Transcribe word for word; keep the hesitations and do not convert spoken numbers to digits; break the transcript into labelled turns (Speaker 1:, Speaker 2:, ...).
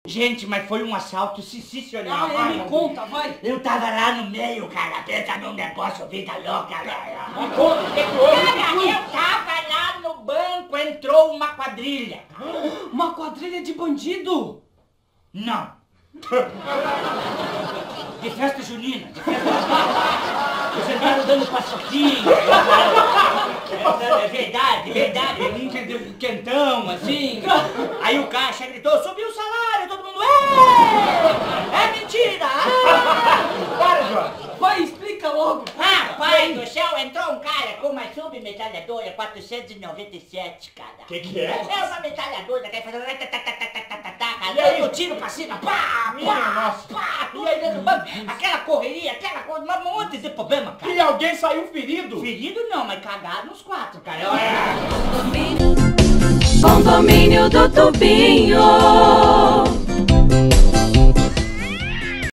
Speaker 1: Gente, mas foi um assalto sensacional.
Speaker 2: Ah, me conta, vai.
Speaker 1: Eu tava lá no meio, cara, pensa num negócio, vida louca, velho.
Speaker 2: Me conta, o que que houve?
Speaker 1: Cara, eu tava lá no banco, entrou uma quadrilha.
Speaker 2: Uma quadrilha de bandido?
Speaker 1: Não. De festa junina, de festa junina. Eles entraram dando paçoquinha. É verdade, verdade. Um quentão, quentão, assim. Aí o caixa gritou, subiu o salário, todo mundo, é! É mentira! Ah!
Speaker 2: Para, Jorge. Vai, explica logo.
Speaker 1: Ah, pai do céu, entrou um cara com uma submetralhadora quatrocentos e noventa e sete, cara.
Speaker 2: Que que é?
Speaker 1: É uma metralhadora que vai fazer...
Speaker 2: E aí?
Speaker 1: Eu tiro pra cima, pá,
Speaker 2: Minha
Speaker 1: pá,
Speaker 2: nossa.
Speaker 1: pá, e aí dentro do banco, aquela correria, aquela coisa, um monte de problema, cara.
Speaker 2: E alguém saiu ferido?
Speaker 1: Ferido não, mas cagado nos quatro, cara.
Speaker 3: Condomínio do Tubinho.